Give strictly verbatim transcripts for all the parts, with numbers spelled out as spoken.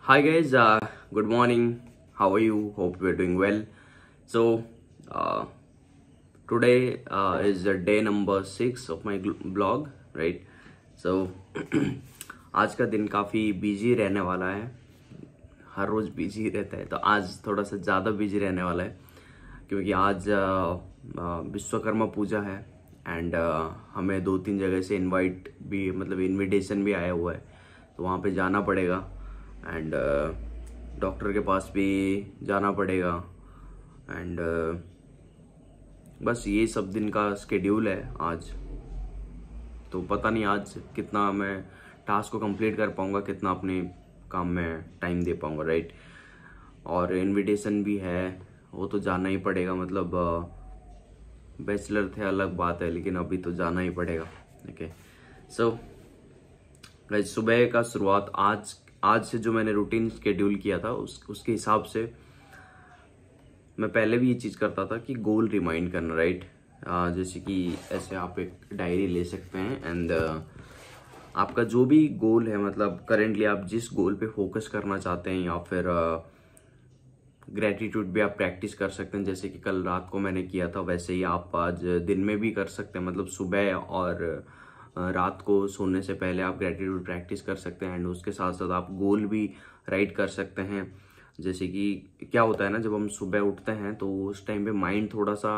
Hi guys, uh, good morning. How are you? Hope you're doing well. So uh, today uh, is the day number six of my blog, right? So आज का दिन काफ़ी busy रहने वाला है. हर रोज़ busy रहता है, तो आज थोड़ा सा ज़्यादा बिजी रहने वाला है क्योंकि आज विश्वकर्मा पूजा है एंड हमें दो तीन जगह से इनवाइट भी मतलब इनविटेशन भी आया हुआ है, तो वहाँ पे जाना पड़ेगा एंड डॉक्टर के पास भी जाना पड़ेगा एंड uh, बस ये सब दिन का स्केड्यूल है आज. तो पता नहीं आज कितना मैं टास्क को कंप्लीट कर पाऊँगा, कितना अपने काम में टाइम दे पाऊँगा, राइट. और इनविटेशन भी है, वो तो जाना ही पड़ेगा. मतलब बैचलर थे अलग बात है, लेकिन अभी तो जाना ही पड़ेगा. ओके, सो गाइस सुबह का शुरुआत आज आज से जो मैंने रूटीन स्केड्यूल किया था उस उसके हिसाब से मैं पहले भी ये चीज़ करता था कि गोल रिमाइंड करना, राइट. जैसे कि ऐसे आप एक डायरी ले सकते हैं एंड uh, आपका जो भी गोल है, मतलब करेंटली आप जिस गोल पे फोकस करना चाहते हैं, या फिर ग्रेटिट्यूड uh, भी आप प्रैक्टिस कर सकते हैं. जैसे कि कल रात को मैंने किया था, वैसे ही आप आज दिन में भी कर सकते हैं. मतलब सुबह और रात को सोने से पहले आप ग्रेटिट्यूड प्रैक्टिस कर सकते हैं एंड उसके साथ साथ आप गोल भी राइट कर सकते हैं. जैसे कि क्या होता है ना, जब हम सुबह उठते हैं तो उस टाइम पे माइंड थोड़ा सा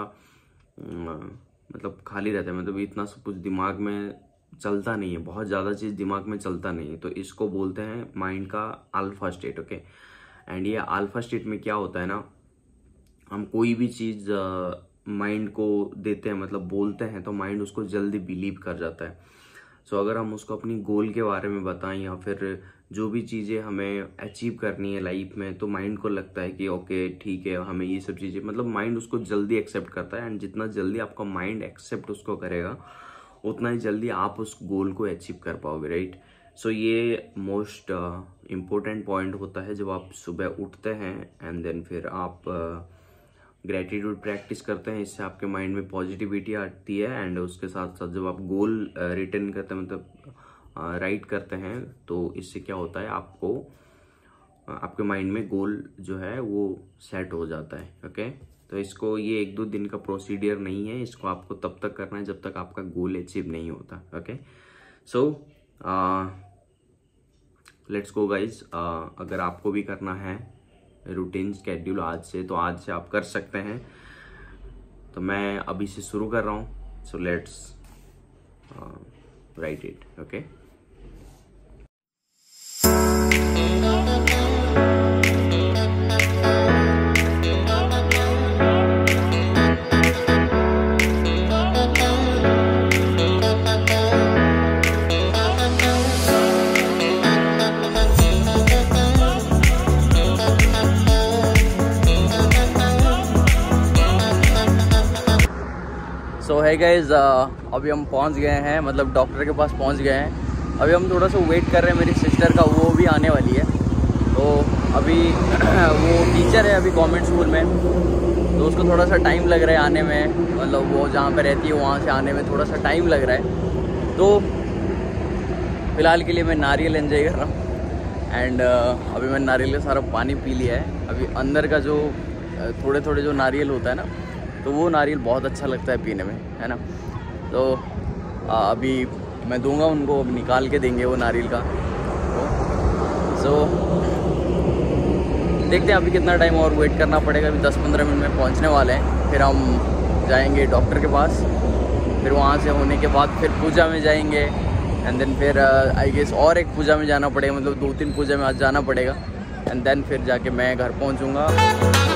मतलब खाली रहता है, मतलब इतना सब कुछ दिमाग में चलता नहीं है, बहुत ज़्यादा चीज़ दिमाग में चलता नहीं है. तो इसको बोलते हैं माइंड का अल्फा स्टेट. ओके, एंड ये अल्फा स्टेट में क्या होता है ना, हम कोई भी चीज़ माइंड को देते हैं, मतलब बोलते हैं, तो माइंड उसको जल्दी बिलीव कर जाता है. सो so, अगर हम उसको अपनी गोल के बारे में बताएं या फिर जो भी चीज़ें हमें अचीव करनी है लाइफ में, तो माइंड को लगता है कि ओके ठीक है, हमें ये सब चीज़ें, मतलब माइंड उसको जल्दी एक्सेप्ट करता है. एंड जितना जल्दी आपका माइंड एक्सेप्ट उसको करेगा, उतना ही जल्दी आप उस गोल को अचीव कर पाओगे, राइट. सो so, ये मोस्ट इम्पोर्टेंट पॉइंट होता है जब आप सुबह उठते हैं एंड देन फिर आप uh, ग्रेटिट्यूड प्रैक्टिस करते हैं. इससे आपके माइंड में पॉजिटिविटी आती है एंड उसके साथ साथ जब आप गोल रिटर्न करते हैं, मतलब राइट करते हैं, तो इससे क्या होता है, आपको आपके माइंड में गोल जो है वो सेट हो जाता है. ओके, तो इसको ये एक दो दिन का प्रोसीडियर नहीं है, इसको आपको तब तक करना है जब तक आपका गोल अचीव नहीं होता. Okay, so let's go guys. अगर आपको भी करना है रूटीन स्केड्यूल आज से, तो आज से आप कर सकते हैं. तो मैं अभी से शुरू कर रहा हूँ. So let's write it. Okay, so है गाइज, अभी हम पहुंच गए हैं, मतलब डॉक्टर के पास पहुंच गए हैं. अभी हम थोड़ा सा वेट कर रहे हैं मेरी सिस्टर का, वो भी आने वाली है. तो अभी वो टीचर है अभी गवर्नमेंट स्कूल में, तो उसको थोड़ा सा टाइम लग रहा है आने में. मतलब वो जहाँ पे रहती है वहाँ से आने में थोड़ा सा टाइम लग रहा है. तो फ़िलहाल के लिए मैं नारियल एंजॉय कर रहा हूँ एंड uh, अभी मैंने नारियल का सारा पानी पी लिया है. अभी अंदर का जो थोड़े थोड़े जो नारियल होता है ना, तो वो नारियल बहुत अच्छा लगता है पीने में, है ना. तो आ, अभी मैं दूंगा उनको, अब निकाल के देंगे वो नारियल का. सो देखते हैं अभी कितना टाइम और वेट करना पड़ेगा. अभी दस पंद्रह मिनट में पहुंचने वाले हैं, फिर हम जाएंगे डॉक्टर के पास. फिर वहाँ से होने के बाद फिर पूजा में जाएंगे एंड देन फिर आई गेस और एक पूजा में जाना पड़ेगा, मतलब दो तीन पूजा में आज जाना पड़ेगा एंड देन फिर जाके मैं घर पहुँचूँगा.